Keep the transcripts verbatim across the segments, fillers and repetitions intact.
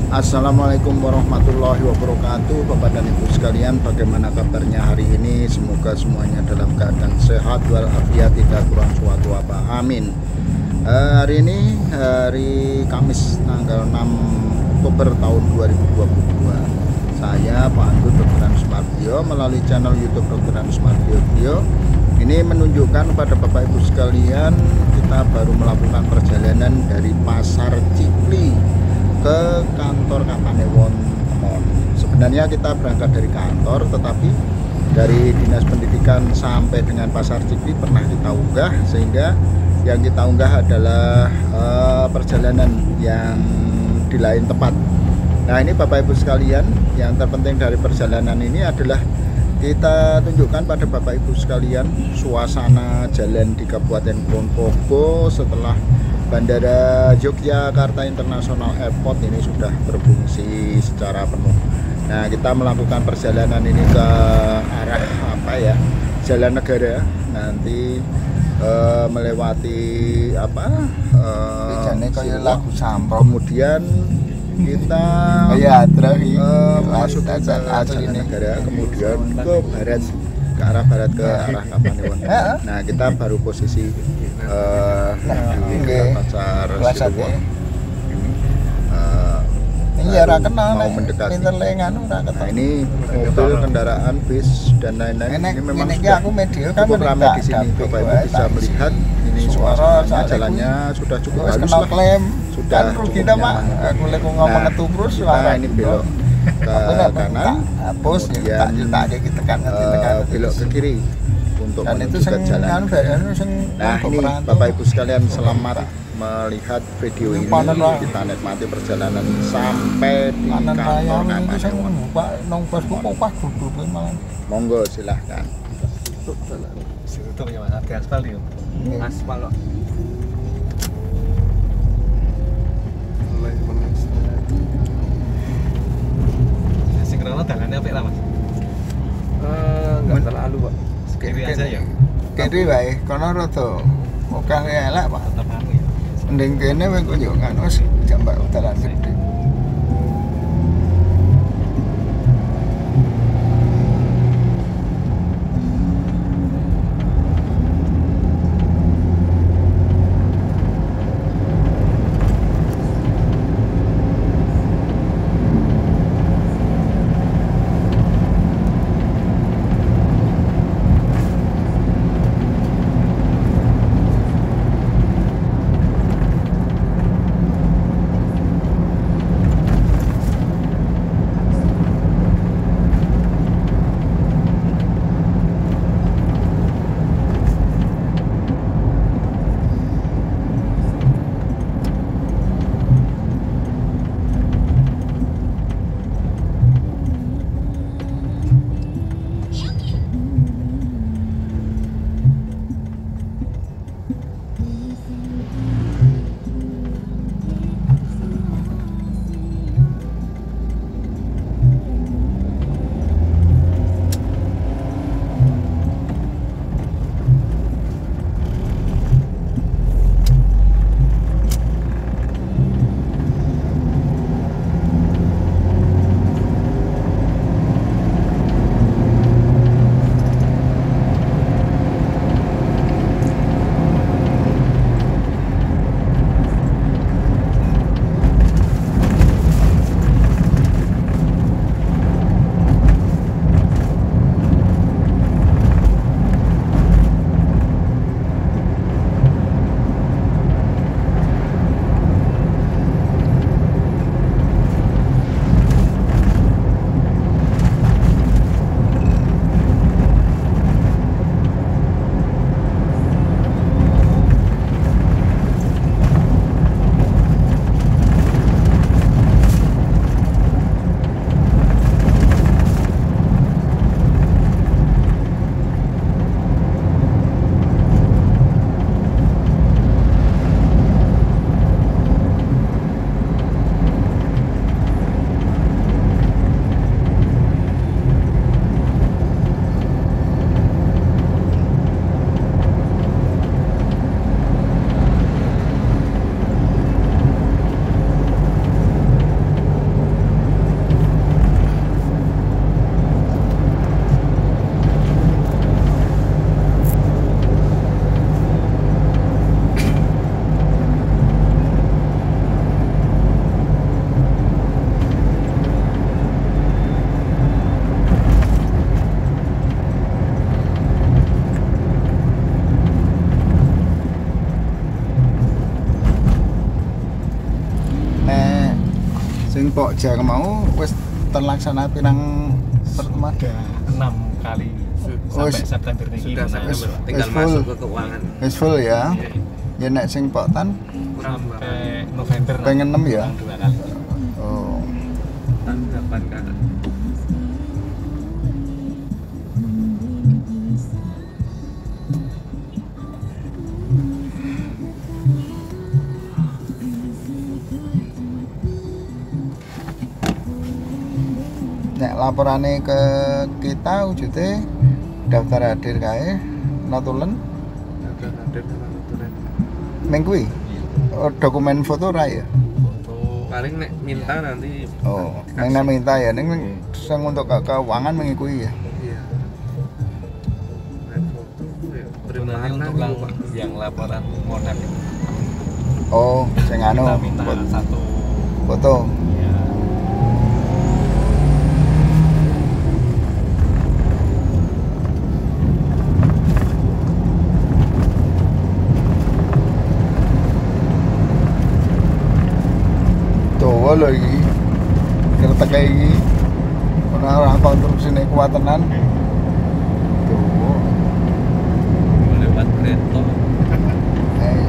Assalamualaikum warahmatullahi wabarakatuh. Bapak dan Ibu sekalian, bagaimana kabarnya hari ini? Semoga semuanya dalam keadaan sehat walafiat, tidak kurang suatu apa, amin. uh, Hari ini hari Kamis tanggal enam Oktober tahun dua ribu dua puluh dua. Saya Pak Andut Dokter Anus Mardiono melalui channel YouTube Dokter Anus Mardiono ini menunjukkan kepada Bapak Ibu sekalian, kita baru melakukan perjalanan dari Pasar Cikli ke kantor Kapanewon Temon. Sebenarnya kita berangkat dari kantor, tetapi dari Dinas Pendidikan sampai dengan Pasar Cikli pernah kita unggah, sehingga yang kita unggah adalah uh, perjalanan yang di lain tempat. Nah, ini Bapak Ibu sekalian, yang terpenting dari perjalanan ini adalah kita tunjukkan pada Bapak Ibu sekalian suasana jalan di Kabupaten Kulon Progo setelah Bandara Yogyakarta International Airport ini sudah berfungsi secara penuh. Nah, kita melakukan perjalanan ini ke arah apa ya, Jalan Negara, nanti uh, melewati apa uh, lagu kemudian kita ya, uh, masuk ke Jalan Negara, kemudian ke barat, ke arah barat ke arah Kapanewon. Nah, kita baru posisi Uh, di Pasar Siluwo ini uh, iya, mau mendekati. Nah, ini mobil, kendaraan, bis dan lain-lain. Ini memang sudah cukup ramai di sini. Bapak Ibu bisa melihat ini suasananya, jalannya sudah cukup halus lah, sudah cukup nyaman. Nah, kita ini belok ke kanan, kemudian uh, belok ke kiri untuk dan menuju itu ke jalan. Nah, ini Bapak Ibu sekalian, selamat melihat video ini. Kita nikmati perjalanan sampai di kantor Kapanewon. Monggo silahkan. Situ ya Mas, harga aspal ya. Aspal kok. Sing rono dalane apik lah Mas. Eh, enggak terlalu, Pak. Kiri aja ya. Kiri wae, kono rada muka elek, Pak. Tetep anu ya. Mending kene wis kok yo kan wis jambak dalan gede. Sing Pok Jang mau wis terlaksana pirang pertemuan? Ada enam kali Oh, sampai s- September ini. Sudah Nah, September, Wis- tinggal wis full. masuk ke keuangan. Wis full ya. Iya. Ya nek sing Pok Tan Kurang dua kali. sampai November. pengen enam ya. Kurang dua kali. Oh. Tan delapan kali. Nek laporane ke kita wujudnya daftar hadir kae notulen Agak hadir sama nuturan. ming kuwi. Oh, dokumen foto ra ya. Untuk Paling nek minta nanti. Oh, dikasih. neng nang minta ya, neng sing untuk ke keuangan mengikuti ya. Iya. Nek foto ya Itu nanti mana untuk gitu, yang, Pak. yang laporan modal Oh, sing anu kita minta fo- satu foto. ya, Dawa lho iki. Kertek iki. Ora ora konstruksine kuat tenan. Dawa. lewat kereta. Eh,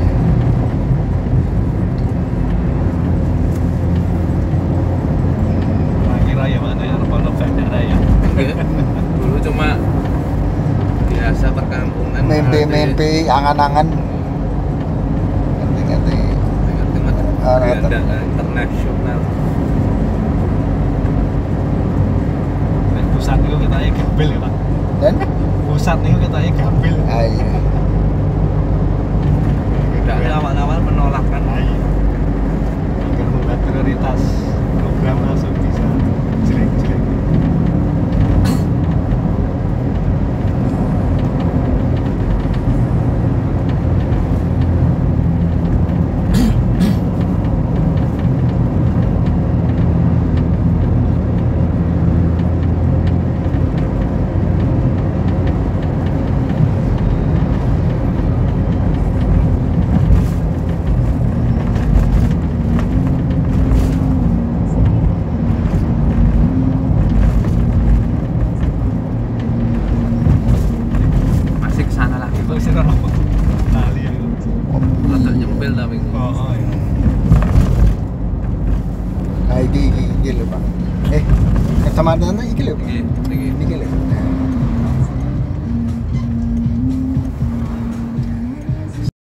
Kira ya mana ya Rono bandara ya. Enggak. Dulu cuma biasa perkampungan. mimpi-mimpi angan-angan. Ngerti-ngerti. Ngerti-ngerti Ah, Belanda ngerti. internasional. Nek pusat itu kita gabel ya Pak. Dan Pusat itu kita gabel. ayo. Tapi awal-awal menolak kan. Ayo. Agar membuat prioritas program langsung bisa jelek-jelek. Masih kesana lagi. Itu sih Rono. Lali ya. Rada nyempil tapi. Oh, oh ya. Nah, iki iki iki lho, Pak. Eh, kecamatan iki lho. Pak. Iya.